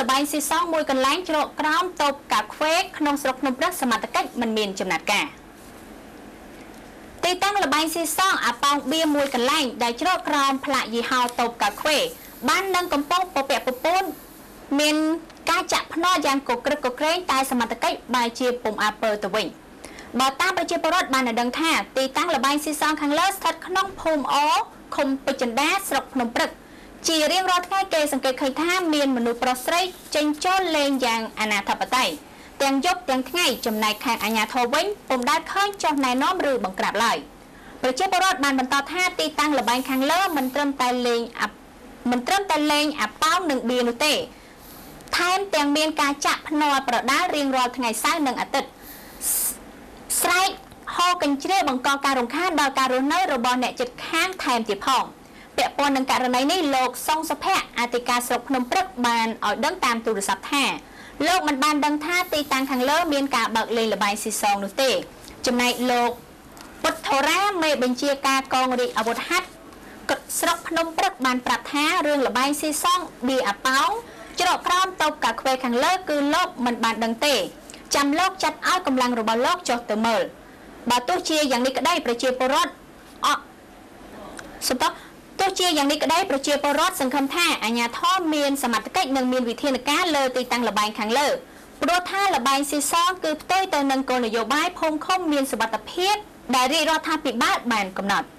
បាយស៊ីសងមួយកន្លែងជ្រកក្រោមតូបកាខ្វេក្នុងស្រុកភ្នំព្រឹកសមត្ថកិច្ចមិនមានចំណាត់ការទីតាំងលបាយស៊ីសងអាប៉ោងបៀមួយកន្លែងដែលជ្រកក្រោមផ្លាកយីហោតូបកាខ្វេបាននឹងកំពុងពពាក់ពពូនមានការចាក់ភ្នាល់យ៉ាងកក្រឹកកក្រែងតែសមត្ថកិច្ចបែរជាពុំអាពើទៅវិញបើតាមប្រជាពលរដ្ឋបានដឹងថាទីតាំងលបាយស៊ីសងខាងលើស្ថិតក្នុងភូមិអឃុំពេជ្រចិន្តាស្រុកភ្នំព្រឹកជារៀងរាល់ថ្ងៃគេសង្កេតឃើញថាមានមនុស្សប្រុសស្រីចេញចូលលេងយ៉ាងអនាធិបតេយ្យទាំងយប់ទាំងថ្ងៃចំណែកខាងអាជ្ញាធរវិញពុំដែលឃើញចុះណែនាំឬបង្ក្រាបឡើយប្រជាពលរដ្ឋបានបន្តថាទីតាំងលបែងខាងលើមិនត្រឹមតែលេងអាប៉ោងនិងបៀនោះទេថែមទាំងមានការចាក់ភ្នាល់ប្រដាល់រៀងរាល់ថ្ងៃសៅរ៍និងអាទិត្យស្រែកហៅកញ្ជ្រៀលបង្កការរំខានដល់ការរស់នៅរបស់អ្នកជិតខាងថែមទៀតផងពាក់ព័ន្ធនឹងករណីនេះលោកសុងសុភ័ក្រអធិការស្រុកភ្នំព្រឹកបានឲ្យដឹងតាមទូរស័ព្ទថាលោកមិនបានដឹងថាទីតាំងខាងលើមានការបើកលេងល្បែងស៊ីសងនោះទេចំណែកលោកពុទ្ធរាមេបញ្ជាការកងរាជអាវុធហត្ថស្រុកភ្នំព្រឹកបានប្រាប់ថារឿងល្បែងស៊ីសងបៀអាប៉ោងច្រកក្រោមតូបកាខ្វេខាងលើគឺលោកមិនបានដឹងទេចាំលោកចាត់ឲ្យកម្លាំងរបស់លោកចុះទៅមើលបើទោះជាយ៉ាងនេះក្តីប្រជាពលរដ្ឋសង្ឃឹមថាអាជ្ញាធរមានសមត្ថកិច្ចនិងមានវិធានការលើទីតាំងល្បែងខាងលើព្រោះថាល្បែងស៊ីសងគឺផ្ទុយទៅនឹងគោលនយោបាយភូមិឃុំមានសុវត្ថិភាពដែលរាជរដ្ឋាភិបាលបានកំណត់